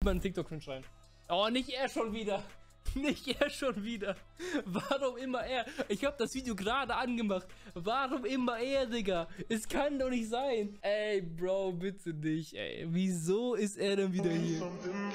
mal einen TikTok-Cringe rein. Oh, nicht er schon wieder. Nicht er schon wieder. Warum immer er? Ich habe das Video gerade angemacht. Warum immer er, Digga? Es kann doch nicht sein. Ey, Bro, bitte nicht, ey. Wieso ist er denn wieder hier?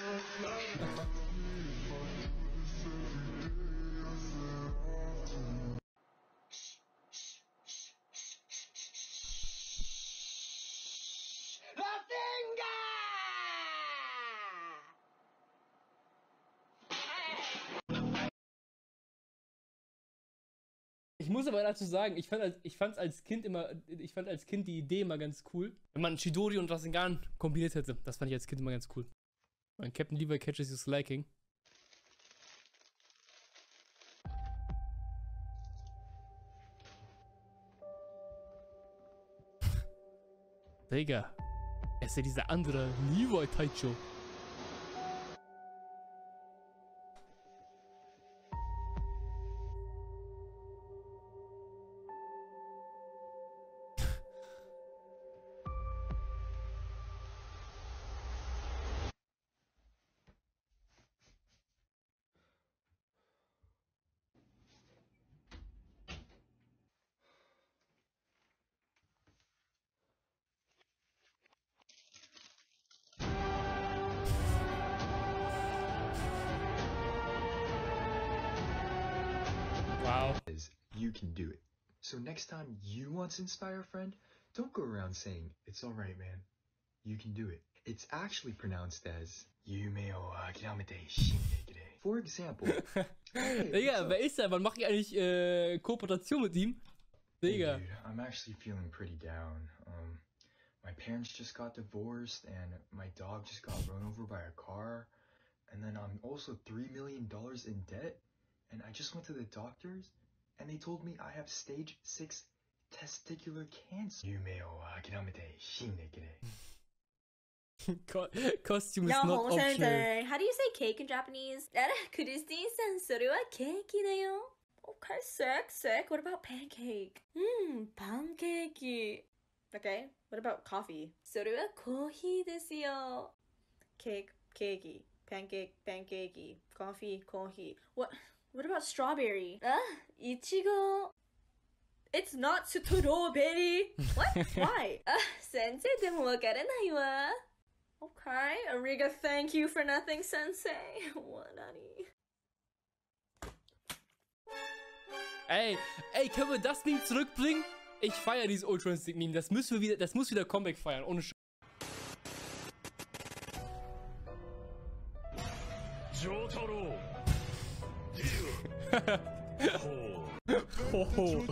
Ich muss aber dazu sagen, ich fand als Kind die Idee immer ganz cool. Wenn man Chidori und Rasengan kombiniert hätte. Das fand ich als Kind immer ganz cool. Mein Captain Levi catches his liking. Digga. Er ist ja dieser andere Levi Taicho. Wow. You can do it. So next time you want to inspire a friend, don't go around saying, it's alright, man. You can do it. It's actually pronounced as Yume o akiramete shinnekire. For example, Digga, wer ist der? Wann mache ich eigentlich Kooperation mit ihm? Digga. Hey dude, I'm actually feeling pretty down. My parents just got divorced and my dog just got run over by a car. And then I'm also $3 million in debt. And I just went to the doctors and they told me I have stage 6 testicular cancer. Yume o akiramete shinnekire. Costume is Now, not hold on, optional. how do you say cake in Japanese? Christine-san, それはケーキだよ. Okay, sick. What about pancake? Pancake. Okay, what about coffee? それはコーヒーですよ. Cake, cakey. Pancake, pancakey. Coffee, coffee. What about strawberry? Ichigo. It's not strawberry. What? Why? Sensei, でもわからないわ. Okay, Ariga, thank you for nothing, Sensei. What, honey? Ey, können wir das Meme zurückbringen? Ich feiere dieses Ultra Instinct Meme. Das muss wieder Comeback feiern. Ohne Sch. Hoho.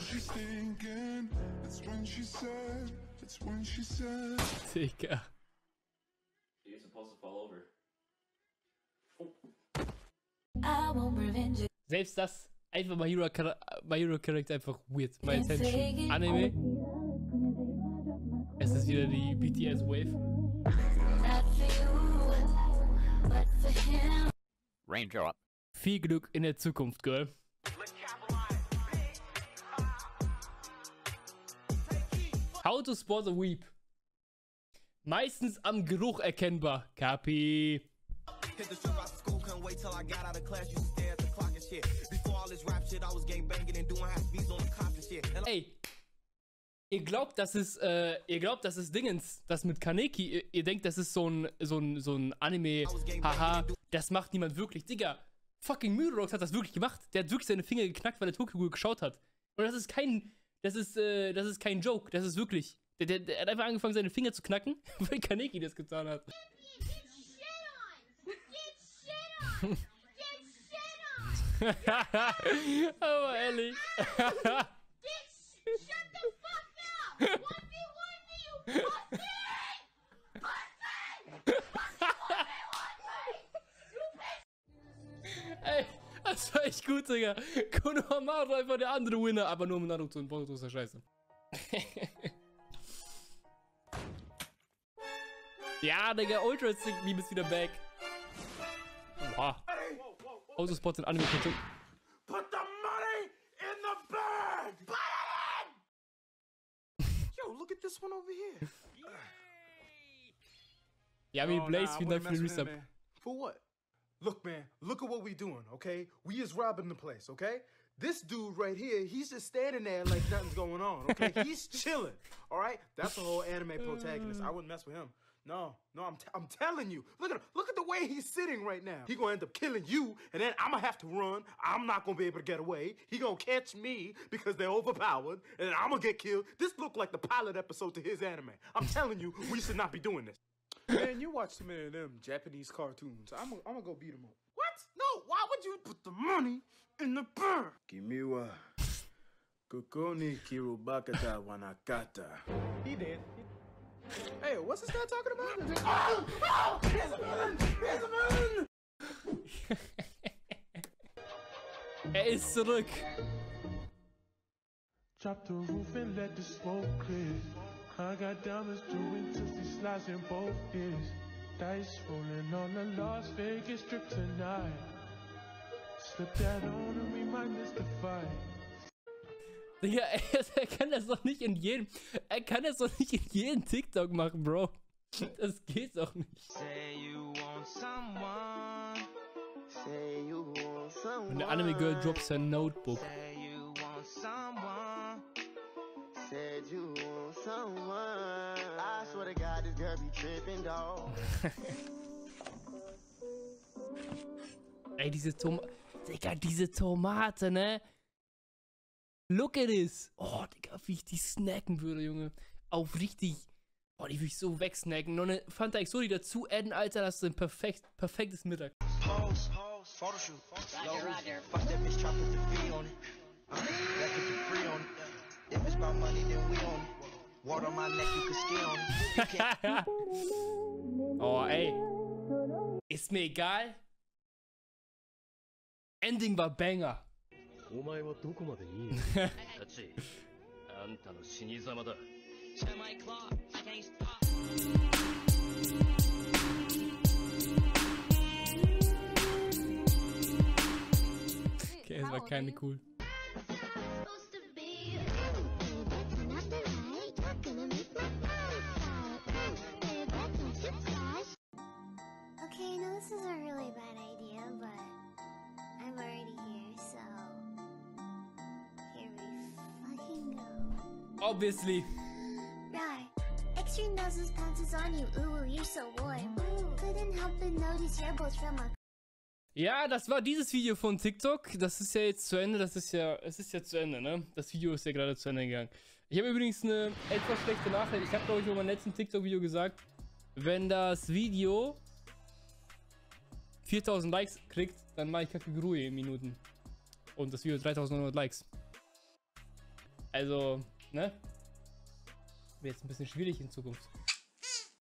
Digga. You're supposed to fall over. Selbst das, einfach My Hero Character einfach weird. My Attention. Anime. Es ist wieder die BTS Wave. Raindrop. Viel Glück in der Zukunft, Girl. How to spot a weep. Meistens am Geruch erkennbar. Kapi. Ey. Ihr glaubt, das ist Dingens, das mit Kaneki. Ihr denkt, das ist so ein Anime. Haha, das macht niemand wirklich. Digga, fucking Myrox hat das wirklich gemacht. Der hat wirklich seine Finger geknackt, weil er Tokyo Ghoul geschaut hat. Und das ist kein Joke. Das ist wirklich. Der hat einfach angefangen, seine Finger zu knacken, weil Kaneki das getan hat. Aber ehrlich. Ey, das war echt gut, Digga. Konohamaru einfach der andere Winner, aber nur mit Naruto und Boruto ist ja scheiße. Ja, Digga, Ultra Instinct Meme ist wieder back. Wow. Autospots in Anime Control. Put the money in the bag! Put it in! Yo, look at this one over here. Ja, wie Blaze, vielen Dank für den Resub. For what? Look, man, look at what we doing, okay? We is robbing the place, okay? This dude right here, he's just standing there like nothing's going on, okay? He's chilling, all right? That's the whole anime protagonist. I wouldn't mess with him. No, I'm telling you. Look at the way he's sitting right now. He gonna end up killing you, and then I'm gonna have to run. I'm not gonna be able to get away. He gonna catch me because they're overpowered, and then I'm gonna get killed. This looked like the pilot episode to his anime. I'm telling you, we should not be doing this. Man, you watch too many of them Japanese cartoons. I'm gonna go beat them up. What? No, why would you put the money in the bird? Kimiwa. Kokoni kirubakata wanakata. He did. Hey, what's this guy talking about? Oh! Here's a villain! Here's a villain! Ist zurück. Drop the roof and let the smoke clear. I got diamonds doing tootsie slides in both ears. Dice rolling on the Las Vegas Strip tonight. Slip that on and remind us to fight. Digga, er kann das doch nicht in jedem. Er kann das doch nicht in jedem TikTok machen, Bro. Das geht doch nicht. Und der Anime Girl droppt sein Notebook. Ey, diese Digga, diese Tomate, ne? Look at this. Oh, Digga, wie ich die snacken würde, Junge. Auf richtig. Oh, die würde ich so wegsnacken. Noch eine Fanta Exoli dazu adden, Alter. Das ist ein perfektes Mittag. Pose, Photoshoot. Roger. Fuck that bitch, try put the fee on it. That put the free on it. If it's about money, then we on it. Water on my neck, you can ski on it. Oh, ey. Ist mir egal. Ending war Banger. お前はどこまでいいのタチ、あんたの死に様だ。 Okay, es war keine cool. Okay, I know this is a really bad idea, but I'm already here, so here we fucking go. Obviously. Right. Extreme noses pounces on you. Ooh, you're so warm. Ooh, couldn't help but notice your bolts from a. Ja, das war dieses Video von TikTok. Das ist ja jetzt zu Ende. Es ist ja zu Ende, ne? Das Video ist ja gerade zu Ende gegangen. Ich habe übrigens eine etwas schlechte Nachricht. Ich habe, glaube ich, in meinem letzten TikTok-Video gesagt, wenn das Video 4000 Likes kriegt, dann mache ich Kakegurui in Minuten. Und das Video 3900 Likes. Also, ne? Wird jetzt ein bisschen schwierig in Zukunft.